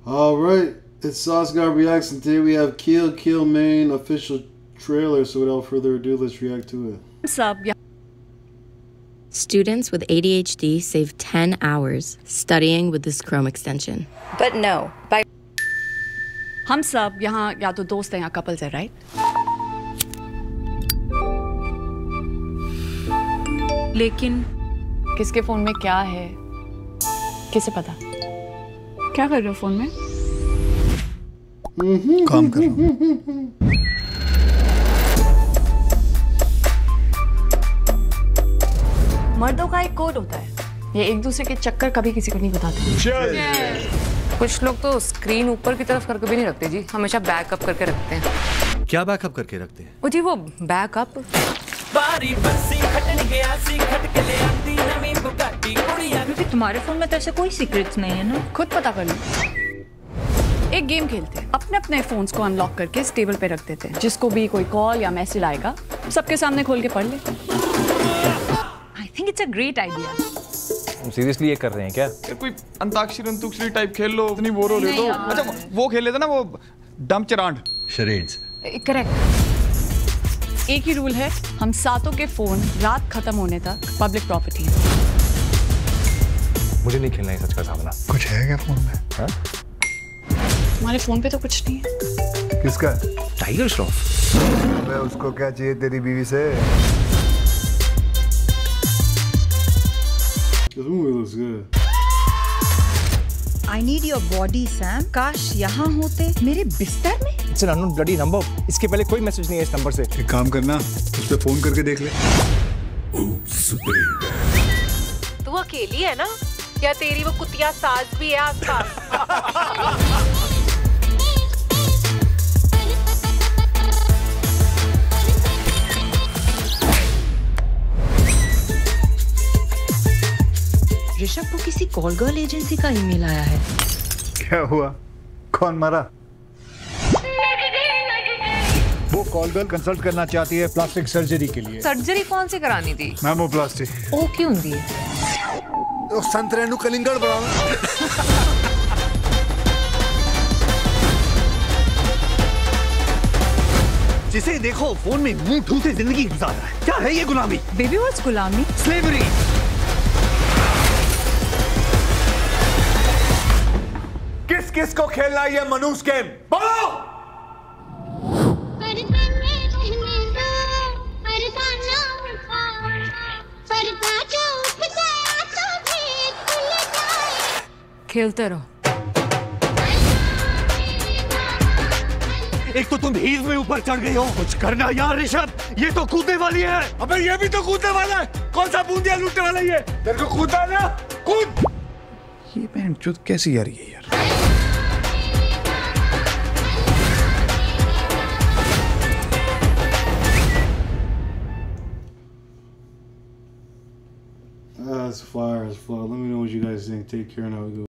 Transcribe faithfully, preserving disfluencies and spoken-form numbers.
All right, it's Sauce God Reacts, and today we have Kill Kill main official trailer. So without further ado, let's react to it. What's up? Yeah. Students with A D H D save ten hours studying with this Chrome extension. But no, by हम सब यहाँ या तो दोस्त हैं या couples हैं, right? लेकिन किसके फोन में क्या है, किसे पता? क्या कर रहे हो फोन में? काम कर रहा हूँ। मर्दों का एक कोड होता है, ये एक दूसरे के चक्कर कभी किसी को नहीं बताते। कुछ लोग तो स्क्रीन ऊपर की तरफ करके भी नहीं रखते जी, हमेशा बैकअप करके रखते हैं। क्या बैकअप करके रखते हैं? ओ जी वो बैकअप। क्योंकि तुम्हारे फोन में तो ऐसे कोई सीक्रेट्स नहीं है ना। खुद पता कर लो। एक गेम खेलते हैं, अपने अपने फोन्स को अनलॉक करके इस टेबल पे रख देते हैं, जिसको भी कोई कॉल या मैसेज आएगा सबके सामने खोल के पढ़ ले। I think it's a great idea. Seriously ये कर रहे हैं क्या? यार कोई अंताक्षरी अंतुक्षरी टाइप खेल लो, इतनी बोर हो रही हो तो। अच्छा वो खेल लेते ना, वो डम चरांड, शरेड्स। करेक्ट। एक ही रूल है, हम सातों के फोन रात खत्म होने तक पब्लिक प्रॉपर्टी है। मुझे नहीं खेलना है सच का सामना। कुछ है क्या फोन में? हाँ? हमारे फोन पे तो कुछ नहीं है। किसका? टाइगर श्रॉफ। अबे उसको क्या चाहिए तेरी बीवी से? This movie looks good. I need your body, Sam. काश यहाँ होते मेरे बिस्तर में। It's an unknown bloody number. इसके पहले कोई मैसेज नहीं है इस नंबर से। एक काम करना, उस पे फोन करके देख ले। तू अकेली है ना? या तेरी वो कुतिया सास भी है आसपास? ऋषभ को किसी कॉल गर्ल एजेंसी का ईमेल आया है। क्या हुआ? कौन मारा? वो कॉल गर्ल कंसल्ट करना चाहती है प्लास्टिक सर्जरी के लिए। सर्जरी कौन सी करानी थी? मैमोप्लास्टी। ओ क्यों दी है? तो संतरेनु कलिंगड़ बढ़ाना। जिसे देखो फोन में मुंह ढूंढते जिंदगी गुजार रहा है। क्या है ये गुलामी? बेबी व्हाट्स गुलामी? स्लेवरी। किस किस को खेलना है ये मनुष्य गेम? बोलो। खेलते रहो। एक तो तुम हील में ऊपर चढ़ गई हो। कुछ करना यार ऋषभ, ये तो कूदने वाली है। अबे ये भी तो कूदने वाला है। कौन सा बूंदिया लूटने वाला है ये? तेरे को कूदा ना? कूद। ये बहन चुत कैसी आ रही है यार? That's fire as fuck. Let me know what you guys think. Take care and have a good one.